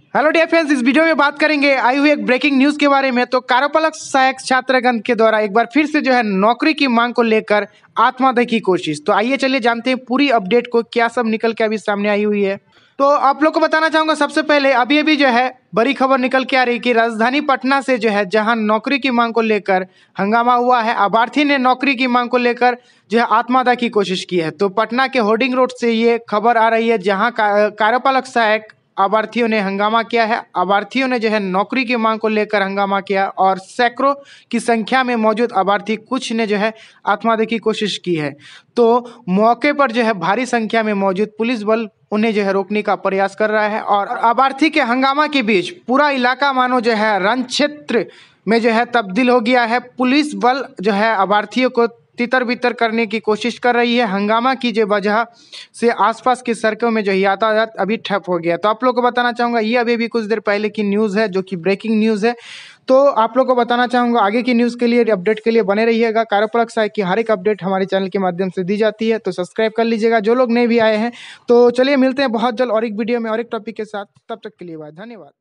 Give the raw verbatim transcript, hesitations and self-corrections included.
Hello dear friends, इस video में बात करेंगे आई हुई एक ब्रेकिंग न्यूज़ के बारे में। तो कार्यपालक सहायक छात्रगण के द्वारा एक बार फिर से जो है नौकरी की मांग को लेकर आत्महत्या की कोशिश। तो आइए चलिए जानते हैं पूरी अपडेट को, क्या सब निकल के अभी सामने आई हुई है। तो आप लोग को बताना चाहूँगा, सबसे पहले अभी अभी जो है बड़ी खबर निकल के आ रही कि राजधानी पटना से जो है जहां नौकरी की मांग को लेकर हंगामा हुआ है, अभ्यर्थी ने नौकरी की मांग को लेकर जो है आत्महत्या की कोशिश की है। तो पटना के होर्डिंग रोड से ये खबर आ रही है, जहां कार्यपालक सहायक अभ्यर्थियों ने हंगामा किया है। अभ्यर्थियों ने जो है नौकरी की मांग को लेकर हंगामा किया और सैकड़ों की संख्या में मौजूद अभ्यर्थी कुछ ने जो है आत्महत्या की कोशिश की है। तो मौके पर जो है भारी संख्या में मौजूद पुलिस बल उन्हें जो है रोकने का प्रयास कर रहा है। और अभ्यर्थी के हंगामा के बीच पूरा इलाका मानो जो है रण क्षेत्र में जो है तब्दील हो गया है। पुलिस बल जो है अभ्यर्थियों को तितर बितर करने की कोशिश कर रही है। हंगामा की जो वजह से आसपास की सड़कों में जो यातायात अभी ठप हो गया। तो आप लोगों को बताना चाहूँगा, ये अभी अभी कुछ देर पहले की न्यूज़ है, जो कि ब्रेकिंग न्यूज़ है। तो आप लोगों को बताना चाहूँगा, आगे की न्यूज़ के लिए, अपडेट के लिए बने रहिएगा। कार्यपालक सहायक की हर एक अपडेट हमारे चैनल के माध्यम से दी जाती है, तो सब्सक्राइब कर लीजिएगा जो लोग नए भी आए हैं। तो चलिए मिलते हैं बहुत जल्द और एक वीडियो में और एक टॉपिक के साथ। तब तक के लिए बाय, धन्यवाद।